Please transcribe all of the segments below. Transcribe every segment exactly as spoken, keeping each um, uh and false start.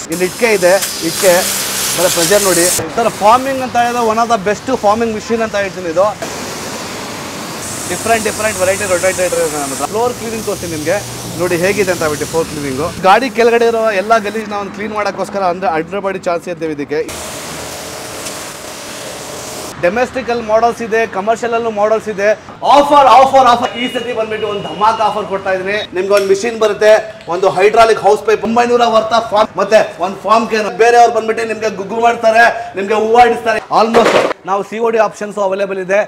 ಇಲ್ಲಿ ಇಟ್ಕೆ ಇದೆ, ಇಟ್ಕೆ ಬರೀ ಪ್ರೆಷರ್ ನೋಡಿ ಸರ್. ಫಾರ್ಮಿಂಗ್ ಅಂತ ಹೇಳಿದ್ರೆ one of the best farming machine ಅಂತ ಹೇಳ್ತೀನಿ. ಇದು different different variety rotator floor cleaning ತೋರಿಸ್ತೀನಿ ನಿಮಗೆ ನೋಡಿ ಹೇಗಿದೆ ಅಂತ ಬಿಟ್ಟು. ಫ್ಲೋರ್ ಕ್ಲೀನಿಂಗು ಗಾಡಿ ಕೆಳಗಡೆ ಇರೋ ಎಲ್ಲ ಗಲೀಜ್ ನಾವು ಕ್ಲೀನ್ ಮಾಡೋಕ್ಕೋಸ್ಕರ ಅಂದರೆ ಅಡ್ರ ಬಾಡಿ ಚಾನ್ಸ್ ಇದ್ದೇವೆ ಇದಕ್ಕೆ. ಡೊಮೆಸ್ಟಿಕಲ್ ಮಾಡಲ್ಸ್ ಇದೆ, ಕಮರ್ಷಿಯಲ್ ಅಲ್ಲೂ ಮಾಡಲ್ಸ್ ಇದೆ. ಆಫರ್ ಆಫರ್ ಆಫರ್ ಈ ಸತಿ ಬಂದ್ಬಿಟ್ಟು ಒಂದು ಧಮಾಕ್ ಆಫರ್ ಕೊಡ್ತಾ ಇದೀನಿ. ನಿಮ್ಗೆ ಒಂದು ಮಿಷಿನ್ ಬರುತ್ತೆ, ಒಂದು ಹೈಡ್ರಾಲಿಕ್ ಹೌಸ್ ಪೈಪ್ ಒಂಬೈನೂರ ವರ್ತ ಫಾರ್ಮ್ ಮತ್ತೆ ಒಂದು ಫಾರ್ಮ್ ಕೇನ್. ಬೇರೆಯವ್ರು ಬಂದ್ಬಿಟ್ಟು ನಿಮ್ಗೆ ಗುಗ್ಗು ಮಾಡ್ತಾರೆ, ನಿಮ್ಗೆ ಹೂವಾಡಿಸ್ತಾರೆ. ಆಲ್ಮೋಸ್ಟ್ ನಾವು C O D options available ಇದೆ.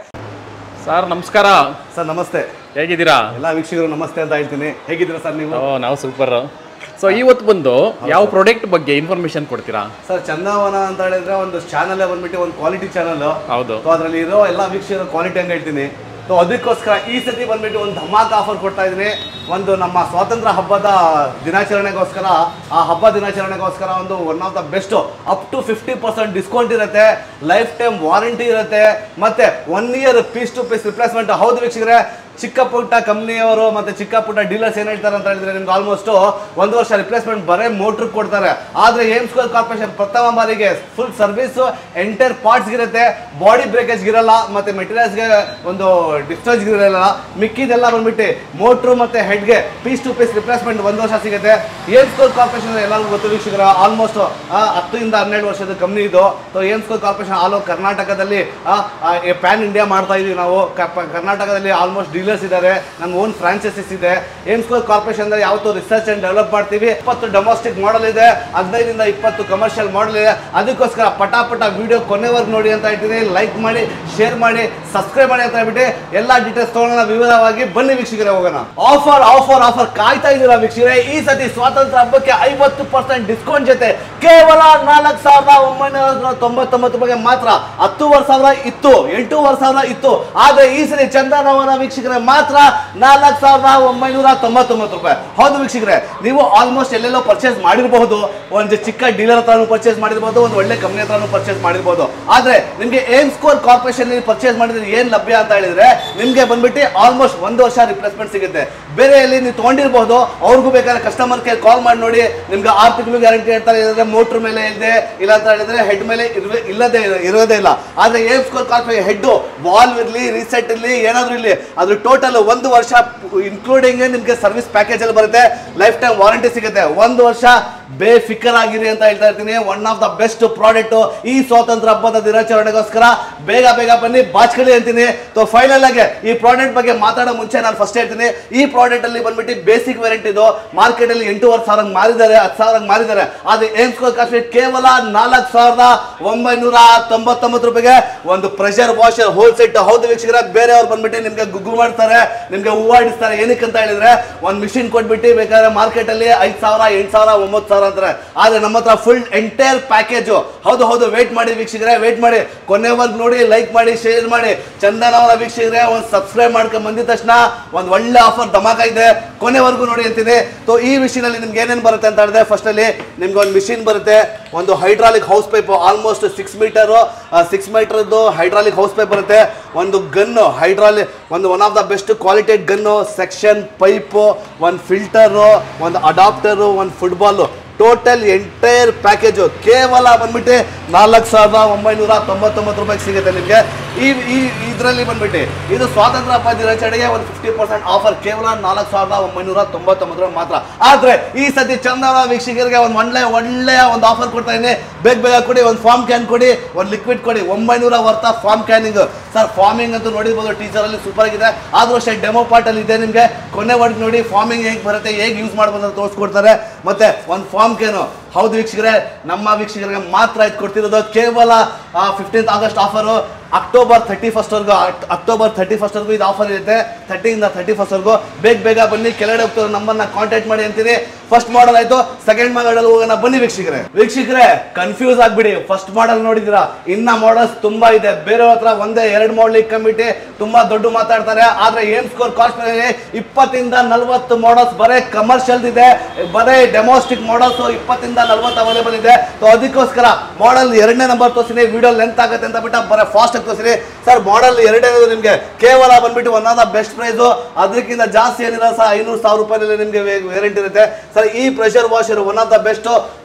ಸರ್ ನಮಸ್ಕಾರ. ಸರ್ ನಮಸ್ತೆ, ಹೇಗಿದ್ದೀರಾ? ಎಲ್ಲ ವೀಕ್ಷಕರು ನಮಸ್ತೆ ಅಂತ ಹೇಳ್ತೀನಿ. ಹೇಗಿದ್ದೀರಾ ಸರ್ ನೀವು? ನಾವು ಸೂಪರ್. ಸೊ ಇವತ್ತು ಬಂದು ಯಾವ ಪ್ರಾಡಕ್ಟ್ ಬಗ್ಗೆ ಇನ್ಫಾರ್ಮೇಶನ್ ಕೊಡ್ತೀರಾ? ಸರ್ ಚಂದವನ ಅಂತ ಹೇಳಿದ್ರೆ ಒಂದು ಚಾನಲ್ ಬಂದ್ಬಿಟ್ಟು ಒಂದು ಕ್ವಾಲಿಟಿ ಚಾನಲ್. ಹೌದು. ಸೊ ಅದರಲ್ಲಿ ಇರೋ ಎಲ್ಲ ವೀಕ್ಷಕರ ಕ್ವಾಲಿಟಿ ಅಂತ ಹೇಳ್ತೀನಿ. ಸೊ ಅದಕ್ಕೋಸ್ಕರ ಈ ಸತಿ ಬಂದ್ಬಿಟ್ಟು ಒಂದು ಧಮಾಕ್ ಆಫರ್ ಕೊಡ್ತಾ ಇದ್ದೀನಿ. ಒಂದು ನಮ್ಮ ಸ್ವಾತಂತ್ರ್ಯ ಹಬ್ಬದ ದಿನಾಚರಣೆಗೋಸ್ಕರ, ಆ ಹಬ್ಬ ದಿನಾಚರಣೆಗೋಸ್ಕರ ಒಂದು one of the best up to fifty percent discount ಇರುತ್ತೆ, ಲೈಫ್ ಟೈಮ್ ವಾರಂಟಿ ಇರುತ್ತೆ, ಮತ್ತೆ one year piece to piece replacement. ಹೌದು ವೀಕ್ಷಕರೇ, ಚಿಕ್ಕ ಪುಟ್ಟ ಕಂಪ್ನಿಯವರು ಮತ್ತೆ ಚಿಕ್ಕ ಪುಟ್ಟ ಡೀಲರ್ಸ್ ಏನ್ ಹೇಳ್ತಾರೆ ಅಂತ ಹೇಳಿದ್ರೆ ನಿಮ್ಗೆ ಆಲ್ಮೋಸ್ಟ್ ಒಂದು ವರ್ಷ ರಿಪ್ಲೇಸ್ಮೆಂಟ್ ಬರೇ ಮೋಟ್ರ್ ಕೊಡ್ತಾರೆ. ಆದ್ರೆ ಏಮ್ಸ್ಕೋರ್ ಕಾರ್ಪೊರೇಷನ್ ಪ್ರಥಮ ಬಾರಿಗೆ ಫುಲ್ ಸರ್ವಿಸ್ ಎಂಟೈರ್ ಪಾರ್ಟ್ಸ್ ಇರುತ್ತೆ, ಬಾಡಿ ಬ್ರೇಕೇಜ್ ಇರಲ್ಲ, ಮತ್ತೆ ಮೆಟೀರಿಯಲ್ಸ್ಗೆ ಒಂದು ಡಿಸ್ಚಾರ್ಜ್ ಇರಲ್ಲ. ಮಿಕ್ಕಿದೆಲ್ಲ ಬಂದ್ಬಿಟ್ಟು ಮೋಟ್ರು ಮತ್ತೆ ಹೆಡ್ಗೆ ಪೀಸ್ ಟು ಪೀಸ್ ರಿಪ್ಲೇಸ್ಮೆಂಟ್ ಒಂದು ವರ್ಷ ಸಿಗುತ್ತೆ. ಏಮ್ಸ್ಕೋರ್ ಕಾರ್ಪೊರೇಷನ್ ಎಲ್ಲರಿಗೂ ಗೊತ್ತು ವೀಕ್ಷಕರ, ಆಲ್ಮೋಸ್ಟ್ ಹತ್ತರಿಂದ ಹನ್ನೆರಡು ವರ್ಷದ ಕಂಪ್ನಿ ಇದು. So Aimscore corporation all over ಕರ್ನಾಟಕದಲ್ಲಿ ಪ್ಯಾನ್ ಇಂಡಿಯಾ ಮಾಡ್ತಾ ಇದೀವಿ ನಾವು. ಕರ್ನಾಟಕದಲ್ಲಿ ಆಲ್ಮೋಸ್ಟ್ ಡೀಲರ್ಸ್ ಇದ್ದಾರೆ, ನಮ್ಮ ಓನ್ ಫ್ರಾಂಚೈಸಿಸ್ ಇದೆ. ಏಮ್ಸ್ಕೋರ್ ಕಾರ್ಪೊರೇಷನ್ ಅಂದ್ರೆ ಯಾವತ್ತೂ ರಿಸರ್ಚ್ ಅಂಡ್ ಡೆವಲಪ್ ಮಾಡ್ತೀವಿ. ಇಪ್ಪತ್ತು ಡೊಮೆಸ್ಟಿಕ್ ಮಾಡೆಲ್ ಇದೆ, ಹದಿನೈದರಿಂದ ಇಪ್ಪತ್ತು ಕಮರ್ಷಿಯಲ್ ಮಾಡೆಲ್ ಇದೆ. ಅದಕ್ಕೋಸ್ಕರ ಪಟಾಪಟ ವಿಡಿಯೋ ಕೊನೆವರೆಗೂ ನೋಡಿ ಅಂತ ಹೇಳ್ತೀನಿ. ಲೈಕ್ ಮಾಡಿ, ಶೇರ್ ಮಾಡಿ, ಸಬ್ಸ್ಕ್ರೈಬ್ ಮಾಡಿ ಅಂತ ಹೇಳ್ಬಿಟ್ಟು ಎಲ್ಲ ಡೀಟೇಲ್ಸ್ ತಗೊಳ್ಳೋಣ ವಿವರವಾಗಿ. ಬನ್ನಿ ವೀಕ್ಷಕರೇ ಹೋಗೋಣ. ಆಫರ್ ಆಫರ್ ಆಫರ್ ಕಾಯ್ತಾ ಇದ್ದೀರಾ ವೀಕ್ಷಕರೇ? ಈ ಸತಿ ಸ್ವಾತಂತ್ರ್ಯ ಹಬ್ಬಕ್ಕೆ ಐವತ್ತು ಪರ್ಸೆಂಟ್ ಡಿಸ್ಕೌಂಟ್ ಜೊತೆ ಕೇವಲ ನಾಲ್ಕು ಸಾವಿರದ ಒಂಬೈನೂರ ತೊಂಬತ್ತೊಂಬತ್ತು ರೂಪಾಯಿಗೆ ಮಾತ್ರ. ಹತ್ತೂವರೆ ಸಾವಿರ ಇತ್ತು, ಎಂಟೂವರೆ ಸಾವಿರ ಇತ್ತು, ಆದ್ರೆ ಈ ಸರಿ ಚಂದನವನ ವೀಕ್ಷಕರೇ ಮಾತ್ರ ನಾಲ್ಕು ಸಾವಿರದ ಒಂಬೈನೂರ ತೊಂಬತ್ತೊಂಬತ್ತು ರೂಪಾಯಿ. ಹೌದು ವೀಕ್ಷಕರೇ, ನೀವು ಆಲ್ಮೋಸ್ಟ್ ಎಲ್ಲೆಲ್ಲೋ ಪರ್ಚೇಸ್ ಮಾಡಿರಬಹುದು, ಒಂದು ಚಿಕ್ಕ ಡೀಲರ್ ಹತ್ರನೂ ಪರ್ಚೇಸ್ ಮಾಡಿರಬಹುದು, ಒಂದು ಒಳ್ಳೆ ಕಂಪನಿ ಹತ್ರನೂ ಪರ್ಚೇಸ್ ಮಾಡಿರಬಹುದು. ಆದ್ರೆ ನಿಮ್ಗೆ ಏಮ್ಸ್ಕೋರ್ ಕಾರ್ಪೊರೇಷನ್ ಪರ್ಚೇಸ್ ಮಾಡಿದ್ರೆ ಏನ್ ಲಭ್ಯ ಅಂತ ಹೇಳಿದ್ರೆ ನಿಮ್ಗೆ ಬಂದ್ಬಿಟ್ಟು ಆಲ್ಮೋಸ್ಟ್ ಒಂದು ವರ್ಷ ರಿಪ್ಲೇಸ್ಮೆಂಟ್ ಸಿಗುತ್ತೆ. ಬೇರೆ ಎಲ್ಲಿ ನೀವು ತಗೊಂಡಿರಬಹುದು, ಅವ್ರಿಗೂ ಬೇಕಾದ್ರೆ ಕಸ್ಟಮರ್ ಕೇರ್ ಕಾಲ್ ಮಾಡಿ ನೋಡಿ, ನಿಮ್ಗೆ ಆರು ತಿಂಗಳು ಗ್ಯಾರಂಟಿ ಹೇಳ್ತಾರೆ. ಇದ್ರೆ ಮೋಟ್ರ್ ಮೇಲೆ ಇದೆ, ಇಲ್ಲ ಅಂತ ಹೇಳಿದ್ರೆ ಹೆಡ್ ಮೇಲೆ ಇಲ್ಲದೆ ಇರೋದೇ ಇಲ್ಲ. ಆದ್ರೆ ಏಮ್ಸ್ಕೋರ್ ಕಾರ್ಪೊರೇಷನ್ ಹೆಡ್ ವಾಲ್ವ್ ಇರ್ಲಿ, ರೀಸೆಟ್ ಇರ್ಲಿ, ಏನಾದ್ರೂ ಇರ್ಲಿ, ಅದ್ರ ಟೋಟಲ್ ಒಂದು ವರ್ಷ ಇನ್ಕ್ಲೂಡಿಂಗ್ ನಿಮ್ಗೆ ಸರ್ವಿಸ್ ಪ್ಯಾಕೇಜ್ ಅಲ್ಲಿ ಬರುತ್ತೆ, ಲೈಫ್ ಟೈಮ್ ವಾರಂಟಿ ಸಿಗುತ್ತೆ. ಒಂದು ವರ್ಷ ಬೇಫಿಕರ್ ಆಗಿರಿ ಅಂತ ಹೇಳ್ತಾ ಇರ್ತೀನಿ. One of the best product ಈ ಸ್ವಾತಂತ್ರ್ಯ ಹಬ್ಬದ ದಿನಾಚರಣೆಗೋಸ್ಕರ. ಬೇಗ ಬೇಗ ಬನ್ನಿ, ಬಾಚ್ಕಳಿ ಅಂತೀನಿ. ಸೊ ಫೈನಲ್ ಆಗಿ ಈ ಪ್ರಾಡಕ್ಟ್ ಬಗ್ಗೆ ಮಾತಾಡೋ ಮುಂಚೆ ನಾನು ಫಸ್ಟ್ ಹೇಳ್ತೀನಿ, ಈ ಪ್ರಾಡಕ್ಟ್ ಅಲ್ಲಿ ಬಂದ್ಬಿಟ್ಟು ಬೇಸಿಕ್ ವೇರಿಯಂಟ್ ಇದು. ಮಾರ್ಕೆಟ್ ಅಲ್ಲಿ ಎಂಟೂವರೆ ಸಾವಿರ ಮಾರಿದ್ದಾರೆ, ಹತ್ತು ಸಾವಿರ ಮಾರಿದ್ದಾರೆ. ಆದ್ರೆ ಏಮ್ಸ್ಕೋರ್ ಕಾರ್ಪೊರೇಷನ್ ಕೇವಲ ನಾಲ್ಕು ಸಾವಿರದ ಒಂಬೈನೂರ ತೊಂಬತ್ತೊಂಬತ್ತು ರೂಪಾಯಿಗೆ ಒಂದು ಪ್ರೆಷರ್ ವಾಷರ್ ಹೋಲ್ ಸೆಟ್. ಹೌದು ವೀಕ್ಷಕರ, ಬೇರೆಯವ್ರು ಬಂದ್ಬಿಟ್ಟು ನಿಮ್ಗೆ ಗುಗ್ಗು ಮಾಡ್ತಾರೆ, ನಿಮ್ಗೆ ಹೂವಾಡಿಸ್ತಾರೆ. ಏನಕ್ಕೆ ಅಂತ ಹೇಳಿದ್ರೆ ಒಂದು ಮಿಷಿನ್ ಕೊಟ್ಬಿಟ್ಟು ಬೇಕಾದ್ರೆ ಮಾರ್ಕೆಟ್ ಅಲ್ಲಿ ಐದು ಸಾವಿರ, ಎಂಟು ಸಾವಿರ, ಒಂಬತ್ತು ಸಾವಿರ ಅಂತಾರೆ. ಆದ್ರೆ ನಮ್ಮ ಹತ್ರ ಫುಲ್ ಎಂಟೈರ್ ಪ್ಯಾಕೇಜ್. ಹೌದು ಹೌದು, ವೇಟ್ ಮಾಡಿ ವೀಕ್ಷಕರೇ, ವೇಟ್ ಮಾಡಿ, ಕೊನೆವರೆಗೂ ನೋಡಿ, ಲೈಕ್ ಮಾಡಿ, ಶೇರ್ ಮಾಡಿ. ಚಂದನವರ ವೀಕ್ಷಕರೇ ಒಂದು ಸಬ್ಸ್ಕ್ರೈಬ್ ಮಾಡ್ಕೊಂಡು ಬಂದಿದ ತಕ್ಷಣ ಒಂದು ಒಳ್ಳೆ ಆಫರ್ ಧಮಾಕ ಇದೆ, ಕೊನೆವರೆಗೂ ನೋಡಿ ಅಂತೀನಿ. ಸೊ ಈ ಮಿಷಿನ್ ಅಲ್ಲಿ ನಿಮ್ಗೆ ಏನೇನು ಬರುತ್ತೆ ಅಂತ ಹೇಳಿದ್ರೆ, ಫಸ್ಟ್ ಅಲ್ಲಿ ನಿಮ್ಗೆ ಒಂದು ಮಿಷಿನ್ ಬರುತ್ತೆ, ಒಂದು hydraulic hose pipe almost six metre six ಮೀಟರ್ದು ಹೈಡ್ರಾಲಿಕ್ ಹೌಸ್ ಪೈಪ್ ಬರುತ್ತೆ. ಒಂದು ಗನ್ನು ಹೈಡ್ರಾಲಿಕ್, ಒಂದು one of the best quality gun, section pipe, ಒಂದು ಫಿಲ್ಟರು, ಒಂದು ಅಡಾಪ್ಟರು, ಒಂದು ಫುಟ್ಬಾಲು. ಟೋಟಲ್ ಎಂಟೈರ್ ಪ್ಯಾಕೇಜು ಕೇವಲ ಬಂದ್ಬಿಟ್ಟು ನಾಲ್ಕು ಸಾವಿರದ ಒಂಬೈನೂರ ತೊಂಬತ್ತೊಂಬತ್ತು ರೂಪಾಯಿಗೆ ಸಿಗುತ್ತೆ ನಿಮಗೆ. ಈ ಈ ಇದರಲ್ಲಿ ಬಂದ್ಬಿಟ್ಟು ಇದು ಸ್ವಾತಂತ್ರ್ಯ ಹಬ್ಬ ದಿನಾಚರಣೆಗೆ ಒಂದು ಫಿಫ್ಟಿ ಪರ್ಸೆಂಟ್ ಆಫರ್, ಕೇವಲ ನಾಲ್ಕು ಸಾವಿರದ ಒಂಬೈನೂರ ತೊಂಬತ್ತೊಂಬತ್ತು ರೂಪಾಯಿ ಮಾತ್ರ. ಆದ್ರೆ ಈ ಸತಿ ಚಂದನ ವೀಕ್ಷಕರಿಗೆ ಒಂದು ಒಳ್ಳೆ ಒಳ್ಳೆಯ ಒಂದು ಆಫರ್ ಕೊಡ್ತಾ ಇದ್ದೀನಿ. ಬೇಗ ಬೇಗ ಕೊಡಿ, ಒಂದು ಫಾರ್ಮ್ ಕ್ಯಾನ್ ಕೊಡಿ, ಒಂದು ಲಿಕ್ವಿಡ್ ಕೊಡಿ. ಒಂಬೈನೂರ ವರ್ತ ಫಾರ್ಮ್ ಕ್ಯಾನಿಂಗ್. ಸರ್ ಫಾರ್ಮಿಂಗ್ ಅಂತೂ ನೋಡಿರ್ಬೋದು, ಟೀಚರ್ ಅಲ್ಲಿ ಸೂಪರ್ ಆಗಿದೆ. ಆದ್ರೂ ಅಷ್ಟೇ ಡೆಮೋ ಪಾರ್ಟ್ ಅಲ್ಲಿ ಇದೆ, ನಿಮಗೆ ಕೊನೆವರೆಗೂ ನೋಡಿ ಫಾರ್ಮಿಂಗ್ ಹೇಗೆ ಬರುತ್ತೆ, ಹೇಗೆ ಯೂಸ್ ಮಾಡ್ಬೋದು ಅಂತ ತೋರಿಸ್ಕೊಡ್ತಾರೆ. ಮತ್ತೆ ಒಂದು ಫಾರ್ಮ್ ಕ್ಯಾನು. ಹೌದು ವೀಕ್ಷಕರೇ, ನಮ್ಮ ವೀಕ್ಷಕರಿಗೆ ಮಾತ್ರ ಇದು ಕೊಡ್ತಿರೋದು ಕೇವಲ fifteenth August offer. October thirty first ವರ್ಗು ಅಕ್ಟೋಬರ್ ಥರ್ಟಿ ಫಸ್ಟ್ ವರ್ಗು ಇದು ಆಫರ್ ಇರುತ್ತೆ. ಥರ್ಟಿಯಿಂದ ಥರ್ಟಿ ಫಸ್ಟ್ ವರ್ಗು ಬೇಗ ಬೇಗ ಬನ್ನಿ. ಕೆಳಗಡೆ ಹೋಗ್ತಿರೋ ನಂಬರ್ನ ಕಾಂಟ್ಯಾಕ್ಟ್ ಮಾಡಿ ಅಂತೀನಿ. ಫಸ್ಟ್ ಮಾಡಲ್ ಆಯ್ತು, ಸೆಕೆಂಡ್ ಮಾಡಲ್ ಹೋಗೋಣ ಬನ್ನಿ ವೀಕ್ಷಕರೇ. ವೀಕ್ಷಕರೇ ಕನ್ಫ್ಯೂಸ್ ಆಗ್ಬಿಡಿ, ಫಸ್ಟ್ ಮಾಡಲ್ ನೋಡಿದಿರಾ, ಇನ್ನ ಮಾಡಲ್ಸ್ ತುಂಬಾ ಇದೆ. ಬೇರೆ ಹತ್ರ ಒಂದೇ ಎರಡು ಮಾಡಲ್ ಇಟ್ಕೊಂಡ್ಬಿಟ್ಟು ತುಂಬಾ ದೊಡ್ಡ ಮಾತಾಡ್ತಾರೆ. ಆದ್ರೆ ಏಮ್ಸ್ಕೋರ್ ಕಾರ್ಪೊರೇಷನ್ ಇಪ್ಪತ್ತಿಂದ ನಲ್ವತ್ತು ಮಾಡಲ್ಸ್ ಬರೇ ಕಮರ್ಷಿಯಲ್ ಇದೆ, ಬರೇ ಡೆಮೋಸ್ಟಿಕ್ ಮಾಡಲ್ಸ್ ಇಪ್ಪತ್ತಿಂದ ನಲ್ವತ್ತು ಅವೈಲೇಬಲ್ ಇದೆ. ಸೊ ಅದಕ್ಕೋಸ್ಕರ ಮಾಡಲ್ ಎರಡನೇ ನಂಬರ್ ತೋರಿಸಿನಿ, ವಿಡಿಯೋ ಲೆಂತ್ ಆಗುತ್ತೆ ಅಂತ ಬಿಟ್ಟು ಬರೀ ಫಾಸ್ಟ್ ಆಗಿ ತೋರಿಸಿನಿ. ಸರ್ ಮಾಡಲ್ ಎರಡನೇ ನಿಮಗೆ ಕೇವಲ ಬಂದ್ಬಿಟ್ಟು one of the best price, ಅದಕ್ಕಿಂತ ಜಾಸ್ತಿ ಏನಿಲ್ಲ ಸರ್, ಐನೂರು ಸಾವಿರ ರೂಪಾಯಿ ನಿಮಗೆ ವೇರಿಯಂಟ್ ಇರುತ್ತೆ. ಸರ್ ಈ pressure washer one of the best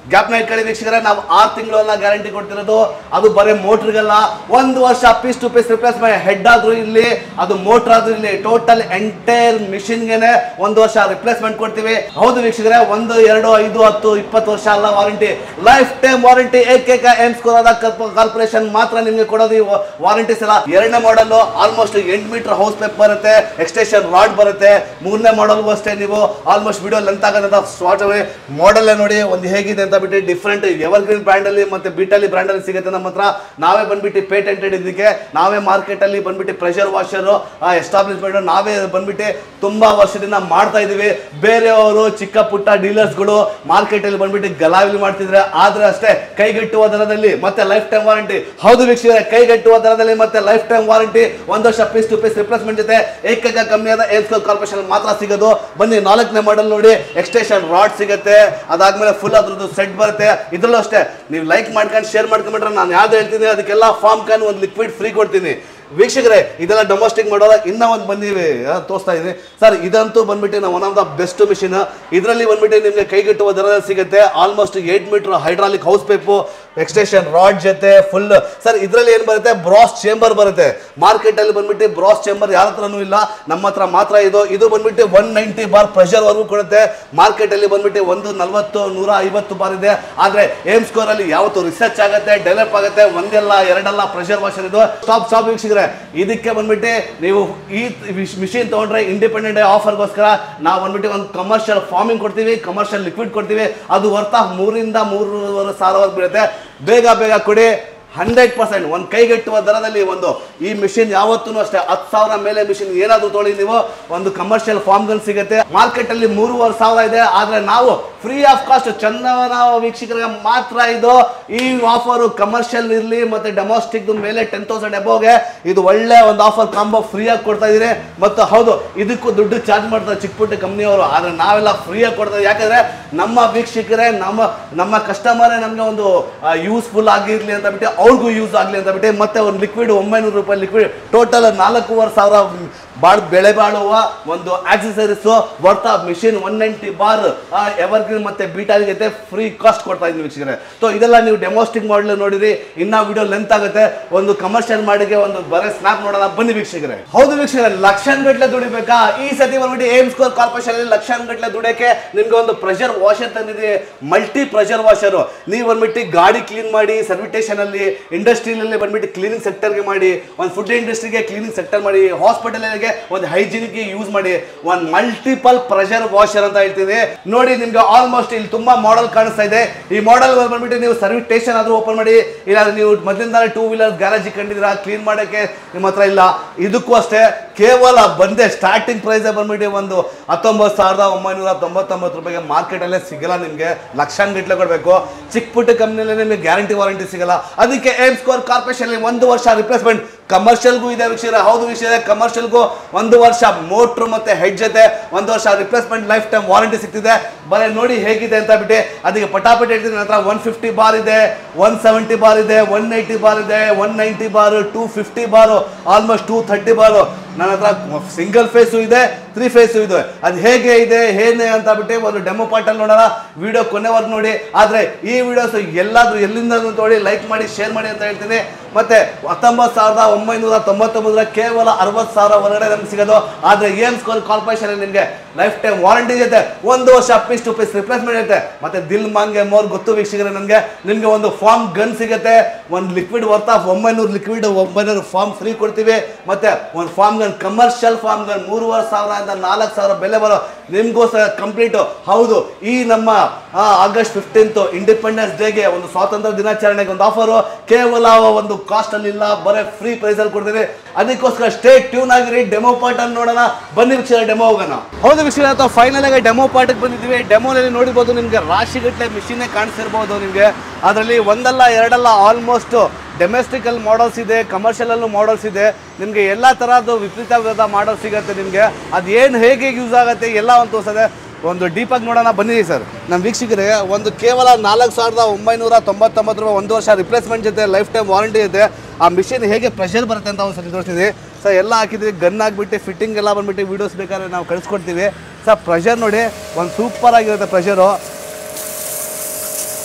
ಗ್ಯಾಪ್ನ ಇಟ್ಕೊಳ್ಳಿ ವೀಕ್ಷಕರೇ. ನಾವು ಆರು ತಿಂಗಳೆಲ್ಲ ಗ್ಯಾರಂಟಿ ಕೊಡ್ತಿರೋದು. ಅದು ಬರೀ ಮೋಟ್ರಿಗಲ್ಲ, ಒಂದು ವರ್ಷ piece to piece replacement. Head ಆದ್ರೂ ಇಲ್ಲಿ, ಅದು ಮೋಟರ್ ಆದ್ರೂ ಇಲ್ಲಿ, ಟೋಟಲ್ ಎಂಟೈರ್ ಮಿಷಿನ್ಗೆನೆ ಒಂದು ವರ್ಷ ರಿಪ್ಲೇಸ್ಮೆಂಟ್ ಕೊಡ್ತೀವಿ. ಹೌದು ವೀಕ್ಷಕರೇ, ಒಂದು ಎರಡು ಐದು ಹತ್ತು ಇಪ್ಪತ್ತು ವರ್ಷ ಅಲ್ಲ ವಾರಂಟಿ, ಲೈಫ್ ಟೈಮ್ ವಾರಂಟಿ. ಏಕೈಕ ಏಮ್ಸ್ ಕಾರ್ಪೊರೇಷನ್ ಮಾತ್ರ ನಿಮ್ಗೆ ಕೊಡೋದು ಈ ವಾರಂಟೀಸ್ ಎಲ್ಲ. ಎರಡನೇ ಮಾಡಲ್ ಆಲ್ಮೋಸ್ಟ್ ಎಂಟು ಮೀಟರ್ ಹೌಸ್ ಪೈಪ್ ಬರುತ್ತೆ, ಎಕ್ಸ್ಟೆನ್ಷನ್ ರಾಡ್ ಬರುತ್ತೆ. ಮೂರನೇ ಮಾಡಲ್ಗೂ ಅಷ್ಟೇ, ನೀವು ಆಲ್ಮೋಸ್ಟ್ ವಿಡಿಯೋ ಲೆಂತ್ ಆಗೋದಂತ ಸ್ಟಾರ್ಟ್ ಮಾಡಲ್ ನೋಡಿ ಒಂದು ಹೇಗಿದೆ ಅಂತ ಬಿಟ್ಟು. ಡಿಫ್ರೆಂಟ್ ಎವರ್ ಗ್ರೀನ್ ಬ್ರ್ಯಾಂಡ್ ಅಲ್ಲಿ ಮತ್ತೆ ಬಿಟಲಿ ಬ್ರ್ಯಾಂಡ್ ಅಲ್ಲಿ ಸಿಗುತ್ತೆ ನಮ್ಮ ಹತ್ರ. ನಾವೇ ಬಂದ್ಬಿಟ್ಟು ಪೇಟೆಂಟೆಡ್ ಇದಕ್ಕೆ, ನಾವೇ ಮಾರ್ಕೆಟ್ ಅಲ್ಲಿ ಬಂದ್ಬಿಟ್ಟು ಪ್ರೆಷರ್ ವಾಷರ್ ಎಸ್ಟಾಬ್ಲಿಷ್ಮೆಂಟ್ ನಾವೇ ಬಂದ್ಬಿಟ್ಟು ತುಂಬಾ ವರ್ಷದಿಂದ ಮಾಡ್ತಾ ಇದೀವಿ. ಬೇರೆಯವರು ಚಿಕ್ಕ ಪುಟ್ಟ ಡೀಲರ್ಸ್ಗಳು ಮಾರ್ಕೆಟ್ ಅಲ್ಲಿ ಬಂದ್ಬಿಟ್ಟು ಗಲಾವಲಿ ಮಾಡ್ತಿದ್ರೆ, ಆದ್ರೆ ಅಷ್ಟೇ ಕೈಗೆಟ್ಟುವ ದರದಲ್ಲಿ ಮತ್ತೆ ಲೈಫ್ ಟೈಮ್ ವಾರಂಟಿ. ಹೌದು ವೀಕ್ಷಕರೇ, ಕೈಗೆಟ್ಟುವ ದರದಲ್ಲಿ ಮತ್ತೆ ಲೈಫ್ ಟೈಮ್ ವಾರಂಟಿ, ಒಂದು ವರ್ಷ ಪೀಸ್ ಟು ಪೀಸ್ ರಿಪ್ಲೇಸ್ಮೆಂಟ್ ಜೊತೆ ಏಕೈಕ ಕಂಪನಿಯಾದ ಏಮ್ಸ್ ಕಾರ್ಪೊರೇಷನ್ ಮಾತ್ರ ಸಿಗೋದು. ಬನ್ನಿ ನಾಲ್ಕನೇ ಮಾಡಲ್ ನೋಡಿ, ಎಕ್ಸ್ಟೆನ್ಷನ್ ರಾಡ್ ಸಿಗುತ್ತೆ, ಅದಾದ್ಮೇಲೆ ಫುಲ್ ಅದ್ರದ್ದು ಸೆಟ್ ಬರುತ್ತೆ. ಇದ್ರಲ್ಲೂ ಅಷ್ಟೇ ನೀವು ಲೈಕ್ ಮಾಡ್ಕೊಂಡು ಶೇರ್ ಮಾಡ್ಕೊಂಡ್ಬಿಟ್ರೆ ನಾನು ಯಾವ್ದು ಹೇಳ್ತೀನಿ ಅದಕ್ಕೆಲ್ಲ ಫಾರ್ಮ್ ಕ್ಯಾನ್ ಒಂದು ಲಿಕ್ವಿಡ್ ಫ್ರೀ ಕೊಡ್ತೀನಿ. ವೀಕ್ಷಕರೇ, ಇದೆಲ್ಲ ಡೊಮೆಸ್ಟಿಕ್ ಮಾಡೋದ ಇನ್ನ ಒಂದು ಬಂದಿವಿ ತೋರಿಸ್ತಾ ಇದೀನಿ ಸರ್. ಇದಂತೂ ಬಂದ್ಬಿಟ್ಟು ನಾವು one of the best machine. ಇದರಲ್ಲಿ ಬಂದ್ಬಿಟ್ಟು ನಿಮಗೆ ಕೈಗೆಟ್ಟುವ ದರದಲ್ಲಿ ಸಿಗುತ್ತೆ. Almost eight metre hydraulic hose pipe, extension rod ಜೊತೆ ಫುಲ್ ಸರ್. ಇದರಲ್ಲಿ ಏನು ಬರುತ್ತೆ, ಬ್ರಾಸ್ ಚೇಂಬರ್ ಬರುತ್ತೆ. ಮಾರ್ಕೆಟ್ ಅಲ್ಲಿ ಬಂದ್ಬಿಟ್ಟು ಬ್ರಾಸ್ ಚೇಂಬರ್ ಯಾರ ಹತ್ರನೂ ಇಲ್ಲ, ನಮ್ಮ ಹತ್ರ ಮಾತ್ರ ಇದು. ಇದು ಬಂದ್ಬಿಟ್ಟು ಒನ್ ನೈಂಟಿ ಬಾರ್ ಪ್ರೆಷರ್ ವರ್ಗೂ ಕೊಡುತ್ತೆ. ಮಾರ್ಕೆಟ್ ಅಲ್ಲಿ ಬಂದ್ಬಿಟ್ಟು ಒಂದು ನಲ್ವತ್ತು ನೂರ ಐವತ್ತು ಬಾರ್ ಇದೆ. ಆದ್ರೆ ಏಮ್ಸ್ ಸ್ಕೋರ್ ಅಲ್ಲಿ ಯಾವತ್ತು ರಿಸರ್ಚ್ ಆಗುತ್ತೆ, ಡೆವಲಪ್ ಆಗುತ್ತೆ. ಒಂದೆಲ್ಲ ಎರಡಲ್ಲ ಪ್ರೆಷರ್ ವಾಷರ್ ಇದು. ಸ್ಟಾಪ್ ಸ್ಟಾಪ್ ವೀಕ್ಷಕರೇ, ಇದಕ್ಕೆ ಬಂದ್ಬಿಟ್ಟು ನೀವು ಈ ಮಿಷಿನ್ ತಗೊಂಡ್ರೆ ಇಂಡಿಪೆಂಡೆಂಟ್ ಆಫರ್ಗೋಸ್ಕರ ನಾವು ಬಂದ್ಬಿಟ್ಟು ಒಂದು ಕಮರ್ಷಿಯಲ್ ಫಾರ್ಮಿಂಗ್ ಕೊಡ್ತೀವಿ, ಕಮರ್ಷಿಯಲ್ ಲಿಕ್ವಿಡ್ ಕೊಡ್ತೀವಿ. ಅದು ವರ್ತ್ ಆಫ್ ಮೂರಿಂದ ಮೂರುವರೆ ಸಾವಿರ ಬೀಳುತ್ತೆ. ಬೇಗ ಬೇಗ ಕೊಡಿ. ಹಂಡ್ರೆಡ್ ಪರ್ಸೆಂಟ್ ಒಂದು ಕೈಗೆಟ್ಟುವ ದರದಲ್ಲಿ ಒಂದು ಈ ಮಿಷಿನ್ ಯಾವತ್ತೂ ಅಷ್ಟೇ ಹತ್ತು ಸಾವಿರ ಮೇಲೆ ಮಿಷಿನ್ ಏನಾದರೂ ತೊಗೊಳ್ಳಿ ನೀವು, ಒಂದು ಕಮರ್ಷಿಯಲ್ ಫಾರ್ಮ್ಗಳು ಸಿಗುತ್ತೆ. ಮಾರ್ಕೆಟ್ ಅಲ್ಲಿ ಮೂರುವರೆ ಸಾವಿರ ಇದೆ, ಆದ್ರೆ ನಾವು ಫ್ರೀ ಆಫ್ ಕಾಸ್ಟ್ ಚಂದನ ವೀಕ್ಷಕರಿಗೆ ಮಾತ್ರ ಇದು ಈ ಆಫರ್. ಕಮರ್ಷಿಯಲ್ ಇರಲಿ ಮತ್ತೆ ಡೊಮೆಸ್ಟಿಕ್ ಮೇಲೆ ಟೆನ್ ತೌಸಂಡ್ ಎಬೋಗೆ ಇದು ಒಳ್ಳೆ ಒಂದು ಆಫರ್ ಕಾಂಬೋ ಫ್ರೀ ಆಗಿ ಕೊಡ್ತಾ ಇದೀನಿ. ಮತ್ತು ಹೌದು, ಇದಕ್ಕೂ ದುಡ್ಡು ಚಾರ್ಜ್ ಮಾಡ್ತಾರೆ ಚಿಕ್ಕ ಪುಟ್ಟ ಕಂಪ್ನಿಯವರು, ಆದ್ರೆ ನಾವೆಲ್ಲ ಫ್ರೀ ಆಗಿ ಕೊಡ್ತಾ ಇದ್ದೀವಿ. ಯಾಕಂದ್ರೆ ನಮ್ಮ ವೀಕ್ಷಕರೇ, ನಮ್ಮ ನಮ್ಮ ಕಸ್ಟಮರೇ ನಮಗೆ ಒಂದು ಯೂಸ್ಫುಲ್ ಆಗಿರ್ಲಿ ಅಂತ ಬಿಟ್ಟು, ಅವ್ರಿಗೂ ಯೂಸ್ ಆಗಲಿ ಅಂತ ಬಿಟ್ಟು. ಮತ್ತೆ ಒಂದು ಲಿಕ್ವಿಡ್ ಒಂಬೈನೂರು ರೂಪಾಯಿ ಲಿಕ್ವಿಡ್, ಟೋಟಲ್ ನಾಲ್ಕೂವರೆ ಸಾವಿರ ಬಾಳ್ ಬೆಳೆ ಬಾಳುವ ಒಂದು accessories worth of machine one ninety bar ever green ಮತ್ತೆ ಬೀಟಾ ಜೊತೆ ಫ್ರೀ ಕಾಸ್ಟ್ ಕೊಡ್ತಾ ಇದ್ದೀನಿ ವೀಕ್ಷಕರೇ. ಸೊ ಇದೆಲ್ಲ ನೀವು ಡೆಮೋಸ್ಟಿಕ್ ಮಾಡಲ್ ನೋಡಿರಿ, ಇನ್ನ ವಿಡಿಯೋ ಲೆಂತ್ ಆಗುತ್ತೆ. ಒಂದು ಕಮರ್ಷಿಯಲ್ ಮಾಡಿಗೆ ಒಂದು ಬರೀ ಸ್ನಾಪ್ ನೋಡೋಣ ಬನ್ನಿ ವೀಕ್ಷಕರೇ. ಹೌದು ವೀಕ್ಷಕರೇ, ಲಕ್ಷಾನುಗಟ್ಟಲೆ ದುಡಿಬೇಕಾ? ಈ ಸತಿ ಬಂದ್ಬಿಟ್ಟು ಏಮ್ಸ್ ಸ್ಕೋರ್ ಕಾರ್ಪೊರೇಷನ್ ಲಕ್ಷಾನುಗಟ್ಟಲೆ ದುಡಿಯಕ್ಕೆ ನಿಮ್ಗೆ ಒಂದು ಪ್ರೆಷರ್ ವಾಷರ್ ತಂದಿದೆ, ಮಲ್ಟಿ ಪ್ರೆಷರ್ ವಾಷರ್. ನೀವು ಬಂದ್ಬಿಟ್ಟು ಗಾಡಿ ಕ್ಲೀನ್ ಮಾಡಿ, ಸರ್ವಿಟೇಷನ್ ಅಲ್ಲಿ, ಇಂಡಸ್ಟ್ರಿಯಲ್ಲಿ ಬಂದ್ಬಿಟ್ಟು ಕ್ಲೀನಿಂಗ್ ಸೆಕ್ಟರ್ಗೆ ಮಾಡಿ, ಒಂದು ಫುಡ್ ಇಂಡಸ್ಟ್ರಿಗೆ ಕ್ಲೀನಿಂಗ್ ಸೆಕ್ಟರ್ ಮಾಡಿ, ಹಾಸ್ಪಿಟಲ್ ಒಂದು ಹೈಜಿನಿಕ್ ಯೂಸ್ ಮಾಡಿ, ಒಂದು ಮಲ್ಟಿಪಲ್ ಪ್ರೆಷರ್ ವಾಷರ್ ಅಂತ ಹೇಳ್ತೀನಿ ನೋಡಿ. ನಿಮ್ಗೆ ಆಲ್ಮೋಸ್ಟ್ ಇಲ್ಲಿ ತುಂಬಾ ಮಾಡೆಲ್ ಕಾಣಿಸ್ತಾ ಇದೆ. ಈ ಮಾಡೆಲ್ ಬಂದ್ಬಿಟ್ಟು ನೀವು ಸರ್ವಿಸ್ ಸ್ಟೇಷನ್ ಆದ್ರೂ ಓಪನ್ ಮಾಡಿ, ಇಲ್ಲ ನೀವು ಮೊದಲಿಂದ ಟೂ ವೀಲರ್ ಗ್ಯಾರೇಜ್ ಕಂಡಿದ್ದೀರಾ ಕ್ಲೀನ್ ಮಾಡೋಕ್ಕೆ ನಿಮ್ಮ ಹತ್ರ ಇಲ್ಲ, ಇದಕ್ಕೂ ಅಷ್ಟೇ ಕೇವಲ ಬಂದೆ ಸ್ಟಾರ್ಟಿಂಗ್ ಪ್ರೈಸ್ ಬಂದ್ಬಿಟ್ಟು ಒಂದು ಹತ್ತೊಂಬತ್ತು ಸಾವಿರದ ಒಂಬೈನೂರ ತೊಂಬತ್ತೊಂಬತ್ತು ರೂಪಾಯಿಗೆ ಮಾರ್ಕೆಟ್ ಅಲ್ಲೇ ಸಿಗಲ್ಲ. ನಿಮ್ಗೆ ಲಕ್ಷಾನುಗಟ್ಟಲೆ ಕೊಡಬೇಕು. ಚಿಕ್ಕ ಪುಟ್ಟ ಕಂಪ್ನಿಯಲ್ಲಿ ನಿಮಗೆ ಗ್ಯಾರಂಟಿ ವಾರಂಟಿ ಸಿಗಲ್ಲ. ಅದಕ್ಕೆ ಏಮ್ಸ್ ಸ್ಕೋರ್ ಕಾರ್ಪೊರೇಷನ್ ಒಂದು ವರ್ಷ ರಿಪ್ಲೇಸ್ಮೆಂಟ್ ಕಮರ್ಷಿಯಲ್ಗೂ ಇದೆ ವೀಕ್ಷಕರೇ. ಹೌದು ವೀಕ್ಷಕರೇ, ಕಮರ್ಷಿಯಲ್ಗೂ ಒಂದು ವರ್ಷ ಮೋಟ್ರ್ ಮತ್ತೆ ಹೆಡ್ ಜೊತೆ ಒಂದು ವರ್ಷ ರಿಪ್ಲೇಸ್ಮೆಂಟ್ ಲೈಫ್ ಟೈಮ್ ವಾರಂಟಿ ಸಿಗ್ತಿದೆ. ಬರೀ ನೋಡಿ ಹೇಗಿದೆ ಅಂತ ಬಿಟ್ಟು ಅದಕ್ಕೆ ಪಟಾಪಟಿ ಹೇಳ್ತೀನಿ. ನನ್ನ ಹತ್ರ ಒನ್ ಫಿಫ್ಟಿ ಬಾರ್ ಇದೆ, ಒನ್ ಸೆವೆಂಟಿ ಬಾರ್ ಇದೆ, ಒನ್ ಏಯ್ಟಿ ಬಾರ್ ಇದೆ, one ninety bar, two fifty bar, almost two thirty bar. ನನ್ನ ಹತ್ರ ಸಿಂಗಲ್ ಫೇಸು ಇದೆ, ತ್ರೀ ಫೇಸು ಇದೆ. ಅದು ಹೇಗೆ ಇದೆ ಏನೇ ಅಂತ ಬಿಟ್ಟು ಒಂದು ಡೆಮೋ ಪಾರ್ಟಲ್ಲಿ ನೋಡೋಣ. ವಿಡಿಯೋ ಕೊನೆವರೆಗೂ ನೋಡಿ. ಆದರೆ ಈ ವಿಡಿಯೋಸ್ ಎಲ್ಲಾದ್ರೂ ಎಲ್ಲಿಂದ ನೋಡಿ ಲೈಕ್ ಮಾಡಿ ಶೇರ್ ಮಾಡಿ ಅಂತ ಹೇಳ್ತೀನಿ. ಮತ್ತೆ ಹತ್ತೊಂಬತ್ತು ಸಾವಿರದ ಒಂಬೈನೂರ ತೊಂಬತ್ತೊಂಬತ್ತರ ಕೇವಲ ಅರವತ್ತು ಸಾವಿರ ಹೊರಗಡೆ ನಮ್ಗೆ ಸಿಗೋದು. ಆದರೆ ಏಮ್ಸ್ ಸ್ಕೋರ್ ಕಾರ್ಪೊರೇಷನ್ ನಿಮಗೆ ಲೈಫ್ ಟೈಮ್ ವಾರಂಟಿ ಇರುತ್ತೆ, ಒಂದು ವರ್ಷ ಪೀಸ್ ಟು ಪೀಸ್ ರಿಪ್ಲೇಸ್ಮೆಂಟ್ ಇರುತ್ತೆ. ಮತ್ತೆ ದಿಲ್ ಮಾಂಗೆ ಮೋರ್ ಗೊತ್ತು ವೀಕ್ಷಕರೇ ನನಗೆ. ನಿಮಗೆ ಒಂದು ಫಾರ್ಮ್ ಗನ್ ಸಿಗುತ್ತೆ, ಒಂದು ಲಿಕ್ವಿಡ್ ವರ್ತ್ ಆಫ್ ಒಂಬೈನೂರು ಲಿಕ್ವಿಡ್ ಒಂಬೈನೂರು ಫಾರ್ಮ್ ಫ್ರೀ ಕೊಡ್ತೀವಿ. ಮತ್ತೆ ಒಂದು foam gun, commercial foam gun ಮೂರುವರೆ ಸಾವಿರದಿಂದ ನಾಲ್ಕು ಸಾವಿರ ಬೆಲೆ ಬರೋ ನಿಮ್ಗೋಸ್ಕರ ಕಂಪ್ಲೀಟು. ಹೌದು, ಈ ನಮ್ಮ ಆಗಸ್ಟ್ ಫಿಫ್ಟೀನ್ತ್ ಇಂಡಿಪೆಂಡೆನ್ಸ್ ಡೇಗೆ ಒಂದು ಸ್ವಾತಂತ್ರ್ಯ ದಿನಾಚರಣೆಗೆ ಒಂದು ಆಫರು ಕೇವಲ ಒಂದು ಕಾಸ್ಟ್ ಅಲ್ಲಿ ಇಲ್ಲ, ಬರೀ ಫ್ರೀ ಪ್ರೈಸ್ ಅಲ್ಲಿ ಕೊಡ್ತೀವಿ. ಅದಕ್ಕೋಸ್ಕರ ಸ್ಟೇ ಟ್ಯೂನ್ ಆಗಿರಿ. ಡೆಮೋ ಪಾರ್ಟ್ ಅಲ್ಲಿ ನೋಡೋಣ ಬನ್ನಿ ವೀಕ್ಷಕರ, ಡೆಮೋ ಹೋಗೋಣ. ಹೌದು ವೀಕ್ಷಕರ, ಅಥವಾ ಫೈನಲ್ ಆಗಿ ಡೆಮೋ ಪಾರ್ಟ್ಗೆ ಬಂದಿದ್ದೀವಿ. ಡೆಮೋನಲ್ಲಿ ನೋಡಿರ್ಬೋದು ನಿಮಗೆ ರಾಶಿಗಟ್ಟಲೆ ಮಿಷಿನೇ ಕಾಣಿಸಿರ್ಬೋದು ನಿಮಗೆ. ಅದರಲ್ಲಿ ಒಂದಲ್ಲ ಎರಡಲ್ಲ ಆಲ್ಮೋಸ್ಟ್ ಡೊಮೆಸ್ಟಿಕಲ್ ಮಾಡಲ್ಸ್ ಇದೆ, ಕಮರ್ಷಿಯಲಲ್ಲೂ ಮಾಡಲ್ಸ್ ಇದೆ. ನಿಮಗೆ ಎಲ್ಲ ಥರದ್ದು ವಿಪರೀತ ವಿಧದ ಮಾಡಲ್ ಸಿಗುತ್ತೆ ನಿಮಗೆ. ಅದು ಏನು ಹೇಗೆ ಯೂಸ್ ಆಗುತ್ತೆ ಎಲ್ಲ ಒಂದು ತೋರಿಸದೆ. ಒಂದು ಡೀಪಾಗಿ ನೋಡೋಣ ಬನ್ನಿ ಸರ್. ನಮ್ಮ ವೀಕ್ಷಕರಿಗೆ ಒಂದು ಕೇವಲ ನಾಲ್ಕು ಸಾವಿರದ ಒಂಬೈನೂರ ತೊಂಬತ್ತೊಂಬತ್ತು ರೂಪಾಯಿ ಒಂದು ವರ್ಷ ರಿಪ್ಲೇಸ್ಮೆಂಟ್ ಜೊತೆ ಲೈಫ್ ಟೈಮ್ ವಾರಂಟಿ ಇದೆ. ಆ ಮಿಷಿನ್ ಹೇಗೆ ಪ್ರೆಷರ್ ಬರುತ್ತೆ ಅಂತ ಒಂದು ಸರಿ ತೋರಿಸ್ತೀವಿ ಸರ್. ಎಲ್ಲ ಹಾಕಿದ್ವಿ, ಗನ್ ಆಗಿಬಿಟ್ಟು ಫಿಟ್ಟಿಂಗ್ ಎಲ್ಲ ಬಂದುಬಿಟ್ಟು ವೀಡಿಯೋಸ್ ಬೇಕಾದ್ರೆ ನಾವು ಕಳಿಸ್ಕೊಡ್ತೀವಿ ಸರ್. ಪ್ರೆಷರ್ ನೋಡಿ, ಒಂದು ಸೂಪರ್ ಆಗಿರುತ್ತೆ ಪ್ರೆಷರು.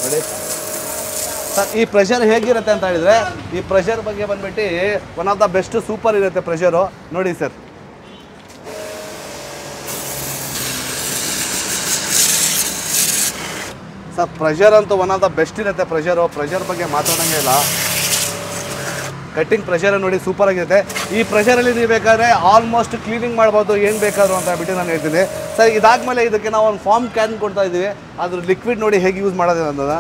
ನೋಡಿ ಸರ್, ಈ ಪ್ರೆಷರ್ ಹೇಗಿರುತ್ತೆ ಅಂತ ಹೇಳಿದರೆ, ಈ ಪ್ರೆಷರ್ ಬಗ್ಗೆ ಬಂದ್ಬಿಟ್ಟು one of the best super ಇರುತ್ತೆ ಪ್ರೆಷರು. ನೋಡಿ ಸರ್, ಸರ್ ಪ್ರೆಷರ್ ಅಂತೂ ಒನ್ ಆಫ್ ದ ಬೆಸ್ಟ್ ಇರುತ್ತೆ ಪ್ರೆಷರು. ಪ್ರೆಷರ್ ಬಗ್ಗೆ ಮಾತಾಡೋಂಗೆ ಇಲ್ಲ. ಕಟ್ಟಿಂಗ್ ಪ್ರೆಷರ್ ನೋಡಿ ಸೂಪರ್ ಆಗಿರುತ್ತೆ. ಈ ಪ್ರೆಷರಲ್ಲಿ ನೀವು ಬೇಕಾದ್ರೆ ಆಲ್ಮೋಸ್ಟ್ ಕ್ಲೀನಿಂಗ್ ಮಾಡ್ಬೋದು ಏನು ಬೇಕಾದ್ರು ಅಂತ ಬಿಟ್ಟು ನಾನು ಹೇಳ್ತೀನಿ. ಸರ್ ಇದಾದಮೇಲೆ ಇದಕ್ಕೆ ನಾವು ಒಂದು ಫಾರ್ಮ್ ಕ್ಯಾನ್ ಕೊಡ್ತಾ ಇದ್ದೀವಿ. ಅದ್ರ ಲಿಕ್ವಿಡ್ ನೋಡಿ ಹೇಗೆ ಯೂಸ್ ಮಾಡೋದು ಅನ್ನೋದ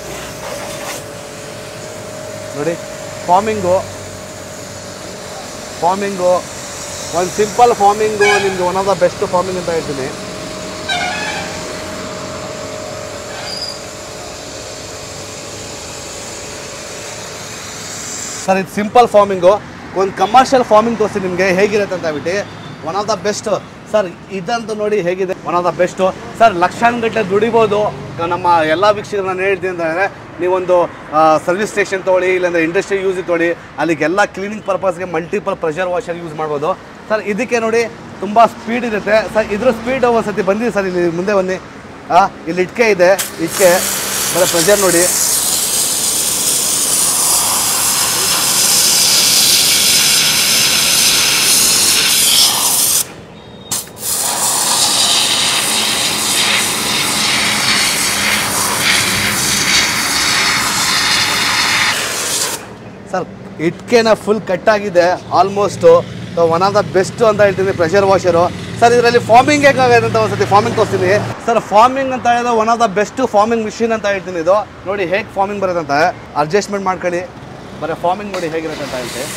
ನೋಡಿ. ಫಾರ್ಮಿಂಗು ಫಾರ್ಮಿಂಗು ಒಂದು ಸಿಂಪಲ್ ಫಾರ್ಮಿಂಗು ನಿಮಗೆ one of the best foaming ಅಂತ ಹೇಳ್ತೀನಿ. ಸರ್ ಇದು ಸಿಂಪಲ್ ಫಾರ್ಮಿಂಗು. ಒಂದು ಕಮರ್ಷಿಯಲ್ ಫಾರ್ಮಿಂಗ್ ತೋರಿಸಿ ನಿಮಗೆ ಹೇಗಿರುತ್ತೆ ಅಂತ ಹೇಳ್ಬಿಟ್ಟು. One of the best sir ಇದಂತೂ ನೋಡಿ ಹೇಗಿದೆ, one of the best sir. ಲಕ್ಷಾನುಗಟ್ಟಲೆ ದುಡಿಬೋದು. ನಮ್ಮ ಎಲ್ಲ ವೀಕ್ಷಕರು ನಾನು ಹೇಳ್ತೀನಿ ಅಂತ ಹೇಳಿದ್ರೆ, ನೀವೊಂದು ಸರ್ವಿಸ್ ಸ್ಟೇಷನ್ ತೊಗೊಳ್ಳಿ, ಇಲ್ಲಾಂದರೆ ಇಂಡಸ್ಟ್ರಿ ಯೂಸ್ ತೊಗೊಳ್ಳಿ, ಅಲ್ಲಿಗೆಲ್ಲ ಕ್ಲೀನಿಂಗ್ ಪರ್ಪಸ್ಗೆ ಮಲ್ಟಿಪಲ್ ಪ್ರೆಷರ್ ವಾಷರ್ ಯೂಸ್ ಮಾಡ್ಬೋದು ಸರ್. ಇದಕ್ಕೆ ನೋಡಿ ತುಂಬ ಸ್ಪೀಡ್ ಇರುತ್ತೆ ಸರ್. ಇದ್ರ ಸ್ಪೀಡ್ ಒಂದು ಸತಿ ಬಂದಿದೆ ಸರ್, ಇಲ್ಲಿ ಮುಂದೆ ಬನ್ನಿ. ಇಲ್ಲಿ ಇಟ್ಕೆ ಇದೆ, ಇಟ್ಕೆ ಬರೀ ಪ್ರೆಷರ್ ನೋಡಿ. ಸರ್ ಇಟ್ಕೆನ ಫುಲ್ ಕಟ್ಟಾಗಿದೆ almost. One of the best ಅಂತ ಹೇಳ್ತೀನಿ ಪ್ರೆಷರ್ ವಾಷರು ಸರ್. ಇದರಲ್ಲಿ ಫಾರ್ಮಿಂಗ್ ಹೇಗಾಗುತ್ತೆ ಅಂತ ಒಂದ್ಸತಿ ಫಾರ್ಮಿಂಗ್ ತೋರಿಸ್ತೀನಿ ಸರ್. ಫಾರ್ಮಿಂಗ್ ಅಂತ ಹೇಳಿದ್ರೆ one of the best farming machine ಅಂತ ಹೇಳ್ತೀನಿ ಇದು. ನೋಡಿ ಹೇಗೆ ಫಾರ್ಮಿಂಗ್ ಬರುತ್ತೆ ಅಂತ ಅಡ್ಜಸ್ಟ್ಮೆಂಟ್ ಮಾಡ್ಕೊಳ್ಳಿ. ಬರೀ ಫಾರ್ಮಿಂಗ್ ನೋಡಿ ಹೇಗಿರುತ್ತೆ ಅಂತ ಹೇಳ್ತೀನಿ.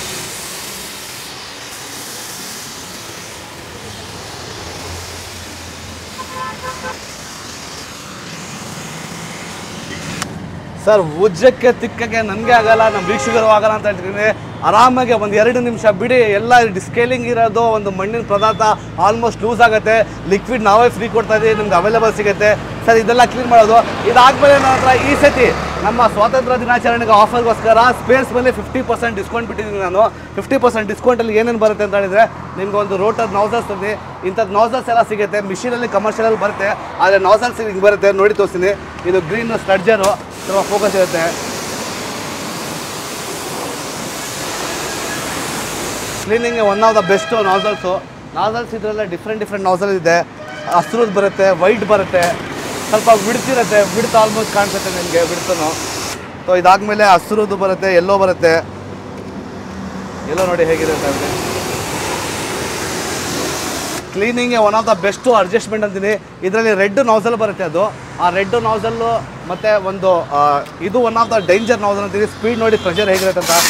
ಸರ್ ಉಜ್ಜಕ್ಕೆ ತಿಕ್ಕಕ್ಕೆ ನನಗೆ ಆಗಲ್ಲ, ನಮ್ಮ ವೀಕ್ಷಕರು ಆಗಲ್ಲ ಅಂತ ಹೇಳ್ತೀನಿ. ಆರಾಮಾಗಿ ಒಂದು ಎರಡು ನಿಮಿಷ ಬಿಡಿ, ಎಲ್ಲ ಡಿಸ್ಕೇಲಿಂಗ್ ಇರೋದು, ಒಂದು ಮಣ್ಣಿನ ಪದಾರ್ಥ ಆಲ್ಮೋಸ್ಟ್ ಲೂಸ್ ಆಗುತ್ತೆ. ಲಿಕ್ವಿಡ್ ನಾವೇ ಫ್ರೀ ಕೊಡ್ತಾ ಇದ್ದೀವಿ, ನಿಮ್ಗೆ ಅವೈಲೇಬಲ್ ಸಿಗುತ್ತೆ ಸರ್. ಇದೆಲ್ಲ ಕ್ಲೀನ್ ಮಾಡೋದು. ಇದಾದಮೇಲೆ ನನ್ನ ಹತ್ರ ಈ ಸತಿ ನಮ್ಮ ಸ್ವಾತಂತ್ರ್ಯ ದಿನಾಚರಣೆಗೆ ಆಫರ್ಗೋಸ್ಕರ ಸ್ಪೇಸ್ ಮೇಲೆ ಫಿಫ್ಟಿ ಪರ್ಸೆಂಟ್ ಡಿಸ್ಕೌಂಟ್ ಬಿಟ್ಟಿದ್ದೀನಿ ನಾನು. ಫಿಫ್ಟಿ ಪರ್ಸೆಂಟ್ ಡಿಸ್ಕೌಂಟಲ್ಲಿ ಏನೇನು ಬರುತ್ತೆ ಅಂತ ಹೇಳಿದರೆ, ನಿಮ್ಗೆ ಒಂದು ರೋಟರ್ ನಾಸಲ್ಸ್ ಇದೆ, ಇಂಥದ್ದು ನಾಸಲ್ಸ್ ಎಲ್ಲ ಸಿಗುತ್ತೆ. ಮಿಷಿನಲ್ಲಿ ಕಮರ್ಷಿಯಲಲ್ಲಿ ಬರುತ್ತೆ, ಆದರೆ ನಾಸಲ್ಸ್ ಹಿಂಗೆ ಬರುತ್ತೆ ನೋಡಿ ತೋರಿಸ್ತೀನಿ. ಇದು ಗ್ರೀನ್ ಸ್ಟಡ್ಜರು, ತುಂಬ ಫೋಕಸ್ ಇರುತ್ತೆ. Cleaning one of the best nozzles. Nozzles ಇದರಲ್ಲ ಡಿಫ್ರೆಂಟ್ ಡಿಫ್ರೆಂಟ್ ನಾಸಲ್ ಇದೆ. ಹಸ್ರದ್ದು ಬರುತ್ತೆ, ವೈಟ್ ಬರುತ್ತೆ, ಸ್ವಲ್ಪ ಬಿಡ್ತಿರುತ್ತೆ. ಬಿಡ್ತು ಆಲ್ಮೋಸ್ಟ್ ಕಾಣಿಸುತ್ತೆ ನಿಮಗೆ ಬಿಡ್ತು. ಸೊ ಇದಾದಮೇಲೆ ಹಸ್ರದ್ದು ಬರುತ್ತೆ, ಎಲ್ಲೋ ಬರುತ್ತೆ. ಎಲ್ಲೋ ನೋಡಿ ಹೇಗಿರುತ್ತೆ ಅಂತ. ಕ್ಲೀನಿಂಗ್ಗೆ one of the best adjustment ಅಂತೀನಿ. ಇದರಲ್ಲಿ ರೆಡ್ ನಾಸಲ್ ಬರುತ್ತೆ, ಅದು ಆ ರೆಡ್ ನಾಸಲ್ಲು ಮತ್ತು ಒಂದು ಇದು one of the danger nozzle ಅಂತೀನಿ. ಸ್ಪೀಡ್ ನೋಡಿ ಪ್ರೆಷರ್ ಹೇಗಿರುತ್ತೆ ಅಂತ.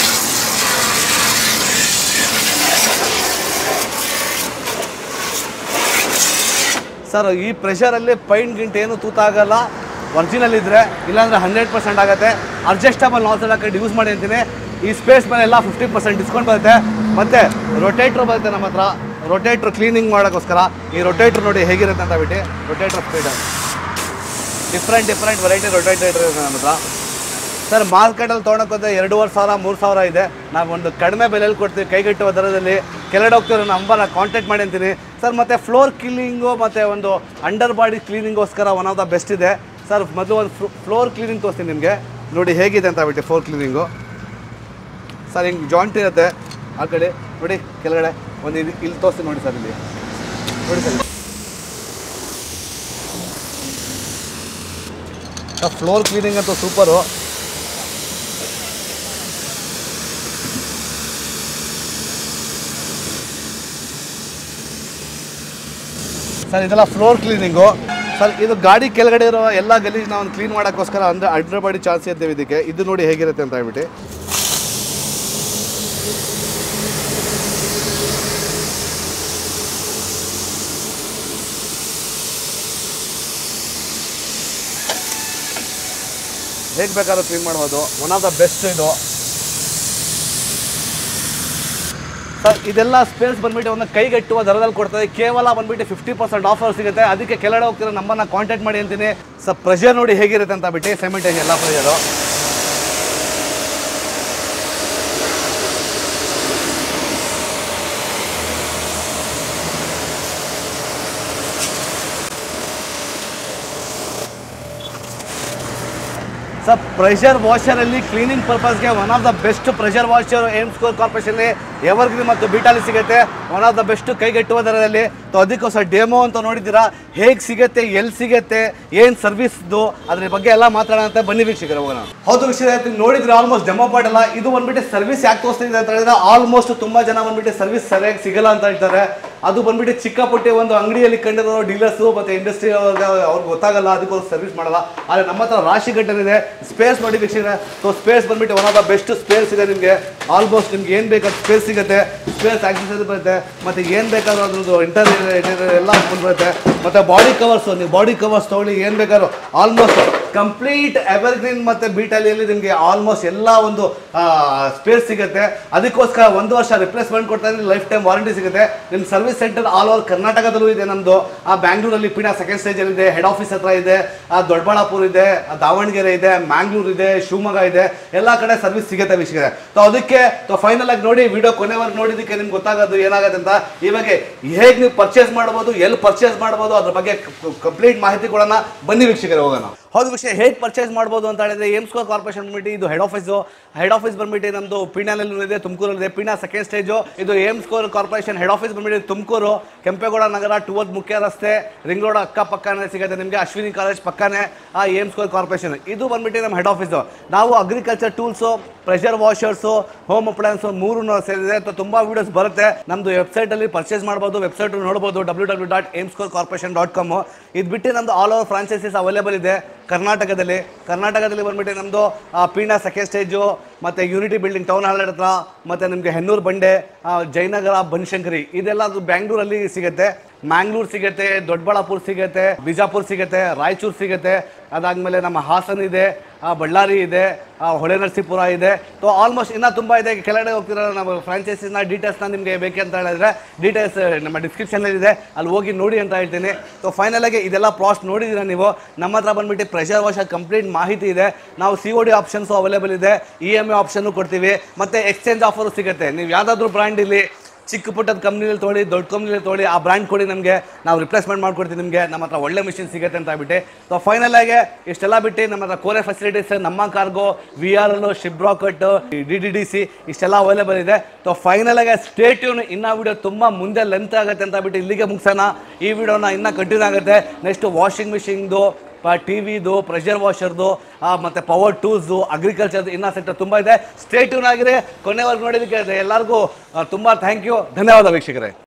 ಸರ್ ಈ ಪ್ರೆಷರಲ್ಲಿ ಪೈಂಟ್ ಗಿಂಟ್ ಏನು ತೂತಾಗಲ್ಲ, ಒರಿಜಿನಲ್ ಇದ್ದರೆ. ಇಲ್ಲಾಂದರೆ ಹಂಡ್ರೆಡ್ ಪರ್ಸೆಂಟ್ ಆಗುತ್ತೆ. ಅಡ್ಜಸ್ಟಬಲ್ ನಾಸಲ್ ಹಾಕೊಂಡು ಯೂಸ್ ಮಾಡಿ ಅಂತೀನಿ. ಈ ಸ್ಪೇಸ್ ಮೇಲೆ ಎಲ್ಲ ಫಿಫ್ಟಿ ಪರ್ಸೆಂಟ್ ಡಿಸ್ಕೌಂಟ್ ಬರುತ್ತೆ. ಮತ್ತು ರೊಟೇಟ್ರ್ ಬರುತ್ತೆ ನಮ್ಮ ಹತ್ರ. ರೊಟೇಟ್ರ್ ಕ್ಲೀನಿಂಗ್ ಮಾಡೋಕ್ಕೋಸ್ಕರ ಈ ರೊಟೇಟ್ರ್ ನೋಡಿ ಹೇಗಿರುತ್ತೆ ಅಂತ ಬಿಟ್ಟು. Rotator speed different different variety rotator ಇರುತ್ತೆ ನಮ್ಮ ಹತ್ರ ಸರ್. ಮಾರ್ಕೆಟಲ್ಲಿ ತೊಗೊಳಕ್ಕೋದ್ರೆ ಎರಡೂವರೆ ಸಾವಿರ ಮೂರು ಸಾವಿರ ಇದೆ. ನಾವು ಒಂದು ಕಡಿಮೆ ಬೆಲೆಯಲ್ಲಿ ಕೊಡ್ತೀವಿ, ಕೈಗೆಟ್ಟುವ ದರದಲ್ಲಿ. ಕೆಳಗಡೆ ಹೋಗ್ತಿರೋ ನಂಬರ್ನ ಕಾಂಟ್ಯಾಕ್ಟ್ ಮಾಡಿ ಅಂತೀನಿ ಸರ್. ಮತ್ತು ಫ್ಲೋರ್ ಕ್ಲೀನಿಂಗು ಮತ್ತು ಒಂದು ಅಂಡರ್ ಬಾಡಿ ಕ್ಲೀನಿಂಗೋಸ್ಕರ ಒನ್ ಆಫ್ ದ ಬೆಸ್ಟ್ ಇದೆ ಸರ್. ಮೊದಲು ಒಂದು ಫ್ಲೋರ್ ಕ್ಲೀನಿಂಗ್ ತೋರಿಸ್ತೀನಿ ನಿಮಗೆ, ನೋಡಿ ಹೇಗಿದೆ ಅಂತ ಬಿಟ್ಟು. ಫ್ಲೋರ್ ಕ್ಲೀನಿಂಗು ಸರ್ ಹಿಂಗೆ ಜಾಯಿಂಟ್ ಇರುತ್ತೆ ಆ ಕಡೆ ನೋಡಿ, ಕೆಳಗಡೆ ಒಂದು ಇದು ಇಲ್ಲಿ ತೋರಿಸ್ತೀನಿ ನೋಡಿ ಸರ್. ಇಲ್ಲಿ ನೋಡಿ ಸರ್, ಫ್ಲೋರ್ ಕ್ಲೀನಿಂಗ್ ಅಂತೂ ಸೂಪರು. ಸರ್ ಇದೆಲ್ಲ ಫ್ಲೋರ್ ಕ್ಲೀನಿಂಗು ಸರ್. ಇದು ಗಾಡಿ ಕೆಳಗಡೆ ಇರೋ ಎಲ್ಲ ಗಲೀಜ್ ನಾವು ಒಂದು ಕ್ಲೀನ್ ಮಾಡೋಕ್ಕೋಸ್ಕರ ಅಂದರೆ ಅಂಡರ್ ಬಾಡಿ ಚಾನ್ಸ್ ಇರ್ತೇವೆ ಇದಕ್ಕೆ. ಇದು ನೋಡಿ ಹೇಗಿರುತ್ತೆ ಅಂತ ಹೇಳ್ಬಿಟ್ಟು. ಹೇಗೆ ಬೇಕಾದ್ರೂ ಕ್ಲೀನ್ ಮಾಡ್ಬೋದು. ಒನ್ ಆಫ್ ದ ಬೆಸ್ಟ್ ಇದು ಸರ್. ಇದೆಲ್ಲ ಸ್ಪೇಸ್ ಬಂದ್ಬಿಟ್ಟು ಒಂದು ಕೈಗೆಟ್ಟುವ ದರದಲ್ಲಿ ಕೊಡ್ತದೆ. ಕೇವಲ ಬಂದ್ಬಿಟ್ಟು ಫಿಫ್ಟಿ ಪರ್ಸೆಂಟ್ ಆಫರ್ ಸಿಗುತ್ತೆ. ಅದಕ್ಕೆ ಕೆಳಗಡೆ ಹೋಗ್ತಿರೋ ನಮ್ಮನ್ನು ಕಾಂಟ್ಯಾಕ್ಟ್ ಮಾಡಿ ಅಂತೀನಿ ಸರ್. ಪ್ರೆಷರ್ ನೋಡಿ ಹೇಗಿರುತ್ತೆ ಅಂತ ಬಿಟ್ಟು. ಸೆಮೆಂಟೇಜ್ ಎಲ್ಲ ಪ್ರೆಷರು ಸರ್ ಪ್ರೆಷರ್ ವಾಷರಲ್ಲಿ ಕ್ಲೀನಿಂಗ್ ಪರ್ಪಸ್ಗೆ one of the best pressure washer aim score corporation evergreen ಮತ್ತು ಬೀಟಾಲಿ ಸಿಗುತ್ತೆ. ಒನ್ ಆಫ್ ದ ಬೆಸ್ಟ್ ಕೈಗೆಟ್ಟುವ ದರದಲ್ಲಿ. ಸೊ ಅದಕ್ಕೋಸ್ಕರ ಡೆಮೋ ಅಂತ ನೋಡಿದ್ದೀರಾ, ಹೇಗೆ ಸಿಗುತ್ತೆ, ಎಲ್ಲಿ ಸಿಗುತ್ತೆ, ಏನು ಸರ್ವಿಸ್ದು, ಅದ್ರ ಬಗ್ಗೆ ಎಲ್ಲ ಮಾತಾಡೋಣ ಅಂತ ಬನ್ನಿ ವೀಕ್ಷಕರ ಹೋಗೋಣ. ಹೌದು ವೀಕ್ಷಕರ, ನೋಡಿದ್ರೆ ಆಲ್ಮೋಸ್ಟ್ ಡೆಮೋ ಪಾರ್ಟ್ ಅಲ್ಲ, ಇದು ಬಂದ್ಬಿಟ್ಟು ಸರ್ವಿಸ್ ಯಾಕೆ ತೋರಿಸ್ತಿದೆ ಅಂತ ಹೇಳಿದ್ರೆ ಆಲ್ಮೋಸ್ಟ್ ತುಂಬಾ ಜನ ಬಂದ್ಬಿಟ್ಟು ಸರ್ವಿಸ್ ಸರಿಯಾಗಿ ಸಿಗಲ್ಲ ಅಂತ ಹೇಳ್ತಾರೆ. ಅದು ಬಂದ್ಬಿಟ್ಟು ಚಿಕ್ಕಪುಟ್ಟಿ ಒಂದು ಅಂಗಡಿಯಲ್ಲಿ ಕಂಡಿರೋ ಡೀಲರ್ಸು ಮತ್ತು ಇಂಡಸ್ಟ್ರಿ ಅವ್ರಿಗೆ ಅವ್ರಿಗೆ ಗೊತ್ತಾಗಲ್ಲ, ಅದಕ್ಕೋಸ್ಕರ ಸರ್ವಿಸ್ ಮಾಡಲ್ಲ. ಆದರೆ ನಮ್ಮ ಹತ್ರ ರಾಶಿ ಗಟ್ಟಲಿದೆ. ಸ್ಪೇಸ್ ನೋಡಿ ವೀಕ್ಷಕರೇ, ಸೊ ಸ್ಪೇಸ್ ಬಂದ್ಬಿಟ್ಟು one of the best space ಇದೆ ನಿಮಗೆ. ಆಲ್ಮೋಸ್ಟ್ ನಿಮ್ಗೆ ಏನು ಬೇಕಾದ ಸ್ಪೇಸ್ ಸಿಗುತ್ತೆ, ಸ್ಪೇಸ್ ಆಕ್ಸೆಸರಿ ಬರುತ್ತೆ, ಮತ್ತು ಏನು ಬೇಕಾದ್ರೂ ಅದ್ರದ್ದು ಇಂಟೀರಿಯರ್ ಇಂಟೀರಿಯರ್ ಎಲ್ಲ ಬರುತ್ತೆ. ಮತ್ತು ಬಾಡಿ ಕವರ್ಸು, ನೀವು ಬಾಡಿ ಕವರ್ಸ್ ತೊಗೊಳ್ಳಿ, ಏನು ಬೇಕಾದ್ರೂ ಆಲ್ಮೋಸ್ಟ್ ಕಂಪ್ಲೀಟ್ ಎವರ್ಗ್ರೀನ್ ಮತ್ತು ಬೀಟಾಲಿಯಲ್ಲಿ ನಿಮಗೆ ಆಲ್ಮೋಸ್ಟ್ ಎಲ್ಲ ಒಂದು ಸ್ಪೇಸ್ ಸಿಗುತ್ತೆ. ಅದಕ್ಕೋಸ್ಕರ ಒಂದು ವರ್ಷ ರಿಪ್ಲೇಸ್ಮೆಂಟ್ ಕೊಡ್ತಾ ಇದ್ರೆ ಲೈಫ್ ಟೈಮ್ ವಾರಂಟಿ ಸಿಗುತ್ತೆ. ನಿಮ್ಮ ಸರ್ವಿಸ್ ಸೆಂಟರ್ ಆಲ್ ಓವರ್ ಕರ್ನಾಟಕದಲ್ಲೂ ಇದೆ ನಮ್ಮದು. ಆ ಬ್ಯಾಂಗ್ಳೂರಲ್ಲಿ ಪೀಣಾ ಸೆಕೆಂಡ್ ಸ್ಟೇಜಲ್ಲಿ ಇದೆ, ಹೆಡ್ ಆಫೀಸ್ ಹತ್ರ ಇದೆ, ಆ ದೊಡ್ಡಬಳ್ಳಾಪುರ ಇದೆ, ದಾವಣಗೆರೆ ಇದೆ, ಮ್ಯಾಂಗ್ಳೂರ್ ಇದೆ, ಶಿವಮೊಗ್ಗ ಇದೆ, ಎಲ್ಲ ಕಡೆ ಸರ್ವಿಸ್ ಸಿಗುತ್ತೆ ವೀಕ್ಷಕರೇ. ಸೊ ಅದಕ್ಕೆ ಸೊ ಫೈನಲ್ ಆಗಿ ನೋಡಿ, ವಿಡಿಯೋ ಕೊನೆವರೆಗೆ ನೋಡಿದ್ದಕ್ಕೆ ನಿಮ್ಗೆ ಗೊತ್ತಾಗೋದು ಏನಾಗುತ್ತೆ ಅಂತ. ಇವಾಗ ಹೇಗೆ ನೀವು ಪರ್ಚೇಸ್ ಮಾಡ್ಬೋದು, ಎಲ್ಲಿ ಪರ್ಚೇಸ್ ಮಾಡ್ಬೋದು, ಅದ್ರ ಬಗ್ಗೆ ಕಂಪ್ಲೀಟ್ ಮಾಹಿತಿ ಕೊಡೋಣ. ಬನ್ನಿ ವೀಕ್ಷಕರೇ ಹೋಗೋಣ. ಹೌದು ವಿಷಯ, ಹೇಗೆ ಪರ್ಚೇಸ್ ಮಾಡ್ಬೋದು ಅಂತ ಹೇಳಿದ್ರೆ ಏಮ್ ಸ್ಕೋರ್ ಕಾರ್ಪೊರೇಷನ್ ಬಂದ್ಬಿಟ್ಟು ಇದು ಹೆಡ್ ಆಫೀಸು. ಹೆಡ್ ಆಫೀಸ್ ಬಂದ್ಬಿಟ್ಟು ನಮ್ಮದು ಪೀಣ್ಯಾನಲ್ಲೂ ಇದೆ, ತುಮಕೂರಲ್ಲಿದೆ. Peenya second stage. ಇದು aim score corporation head office ಬಂದ್ಬಿಟ್ಟು ತುಮಕೂರು, ಕೆಂಪೇಗೌಡ ನಗರ, ಟುವರ್ಡ್ ಮುಖ್ಯ ರಸ್ತೆ, ರಿಂಗ್ ರೋಡ್ ಅಕ್ಕಪಕ್ಕನೇ ಸಿಗುತ್ತೆ ನಿಮಗೆ. ಅಶ್ವಿನಿ ಕಾಲೇಜ್ ಪಕ್ಕನೇ ಆ ಏಮ್ ಸ್ಕೋರ್ ಕಾರ್ಪೊರೇಷನ್. ಇದು ಬಂದ್ಬಿಟ್ಟು ನಮ್ಮ ಹೆಡ್ ಆಫೀಸು. ನಾವು agriculture tools, pressure washers, home appliances ಮೂರು ಸೇರಿದೆ. ತುಂಬ ವೀಡಿಯೋಸ್ ಬರುತ್ತೆ. ನಮ್ಮದು ವೆಬ್ಸೈಟಲ್ಲಿ ಪರ್ಚೇಸ್ ಮಾಡ್ಬೋದು, ವೆಬ್ಸೈಟ್ ನೋಡ್ಬೋದು, W W dot aim score corporation dot com. ಇದು ಬಿಟ್ಟು ನಮ್ಮದು ಆಲ್ ಓವರ್ ಫ್ರಾಂಚೈಸೀಸ್ ಅವೈಲೇಬಲ್ ಇದೆ ಕರ್ನಾಟಕದಲ್ಲಿ. ಕರ್ನಾಟಕದಲ್ಲಿ ಬಂದ್ಬಿಟ್ಟು ನಮ್ಮದು ಪೀಣ್ಯಾ ಸೆಕೆಂಡ್ ಸ್ಟೇಜು, ಮತ್ತು ಯೂನಿಟಿ ಬಿಲ್ಡಿಂಗ್ ಟೌನ್ ಹಾಲ್ ಹತ್ರ, ಮತ್ತು ನಿಮಗೆ ಹೆನ್ನೂರು ಬಂಡೆ, ಜಯನಗರ, ಬನಶಂಕರಿ, ಇದೆಲ್ಲ ಅದು ಬ್ಯಾಂಗ್ಳೂರಲ್ಲಿ ಸಿಗುತ್ತೆ. ಮ್ಯಾಂಗ್ಳೂರ್ ಸಿಗುತ್ತೆ, ದೊಡ್ಡಬಳ್ಳಾಪುರ ಸಿಗುತ್ತೆ, ಬಿಜಾಪುರ ಸಿಗುತ್ತೆ, ರಾಯಚೂರು ಸಿಗುತ್ತೆ. ಅದಾದಮೇಲೆ ನಮ್ಮ ಹಾಸನ ಇದೆ, ಬಳ್ಳಾರಿ ಇದೆ, ಹೊಳೆನರಸೀಪುರ ಇದೆ. ಸೊ ಆಲ್ಮೋಸ್ಟ್ ಇನ್ನೂ ತುಂಬ ಇದೆ. ಕೆಳಗಡೆ ಹೋಗ್ತಿರೋ ನಮ್ಮ ಫ್ರಾಂಚೈಸಿನ ಡೀಟೇಲ್ಸ್ನ ನಿಮಗೆ ಬೇಕಂತ ಹೇಳಿದ್ರೆ ಡೀಟೇಲ್ಸ್ ನಮ್ಮ ಡಿಸ್ಕ್ರಿಪ್ಷನಲ್ಲಿದೆ, ಅಲ್ಲಿ ಹೋಗಿ ನೋಡಿ ಅಂತ ಹೇಳ್ತೀನಿ. ಸೊ ಫೈನಲ್ ಆಗಿ ಇದೆಲ್ಲ ಪ್ರಾಸ್ಟ್ ನೋಡಿದ್ದೀರಾ ನೀವು. ನಮ್ಮ ಹತ್ರ ಬಂದ್ಬಿಟ್ಟು ಪ್ರೆಷರ್ ವಾಷರ್ ಕಂಪ್ಲೀಟ್ ಮಾಹಿತಿ ಇದೆ. ನಾವು C O D options available ಇದೆ, ಇ ಎಮ್ ಐ ಆಪ್ಷನ್ನು ಕೊಡ್ತೀವಿ, ಮತ್ತು ಎಕ್ಸ್ಚೇಂಜ್ ಆಫರು ಸಿಗುತ್ತೆ. ನೀವು ಯಾವುದಾದ್ರೂ ಬ್ರ್ಯಾಂಡ್ ಇಲ್ಲಿ ಚಿಕ್ಕ ಪುಟ್ಟದ ಕಂಪ್ನಿಯಲ್ಲಿ ತೊಗೊಳ್ಳಿ, ದೊಡ್ಡ ಕಂಪ್ನಿಯಲ್ಲಿ ತೊಗೊಳ್ಳಿ, ಆ ಬ್ರ್ಯಾಂಡ್ ಕೊಡಿ, ನಮಗೆ ನಾವು ರಿಪ್ಲೇಸ್ಮೆಂಟ್ ಮಾಡ್ಕೊಡ್ತೀವಿ. ನಿಮಗೆ ನಮ್ಮ ಹತ್ರ ಒಳ್ಳೆ ಮಿಷಿನ್ ಸಿಗುತ್ತೆ ಅಂತ ಹೇಳ್ಬಿಟ್ಟು. ಸೊ ಫೈನಲ್ ಆಗಿ ಇಷ್ಟೆಲ್ಲ ಬಿಟ್ಟು ನಮ್ಮ ಹತ್ರ ಕೋರೆ ಫೆಸಿಲಿಟೀಸ್, ನಮ್ಮ cargo, V R L, ship rocket, D D D C ಇಷ್ಟೆಲ್ಲ ಅವೈಲೇಬಲ್ ಇದೆ. ಸೊ ಫೈನಲ್ ಆಗಿ ಸ್ಟೇ ಟ್ಯೂನ್. ಇನ್ನೂ ವಿಡಿಯೋ ತುಂಬ ಮುಂದೆ ಲೆಂತ್ ಆಗುತ್ತೆ ಅಂತ ಹೇಳ್ಬಿಟ್ಟು ಇಲ್ಲಿಗೆ ಮುಗಿಸೋಣ. ಈ ವಿಡಿಯೋನ ಇನ್ನೂ ಕಂಟಿನ್ಯೂ ಆಗುತ್ತೆ. ನೆಕ್ಸ್ಟ್ ವಾಷಿಂಗ್ ಮಿಷಿನ್ದು, ಟಿ ವಿದು, ಪ್ರೆಷರ್ ವಾಷರ್ದು, ಮತ್ತು ಪವರ್ ಟೂಲ್ಸು, ಅಗ್ರಿಕಲ್ಚರ್ದು ಇನ್ನೂ ಸೆಕ್ಟರ್ ತುಂಬ ಇದೆ. ಸ್ಟೇ ಟ್ಯೂನ್ ಆಗಿರಿ. ಕೊನೆವರೆಗೂ ನೋಡಿದ್ದಕ್ಕೆ ಎಲ್ಲರಿಗೂ ತುಂಬ ಥ್ಯಾಂಕ್ ಯು. ಧನ್ಯವಾದ ವೀಕ್ಷಕರೇ.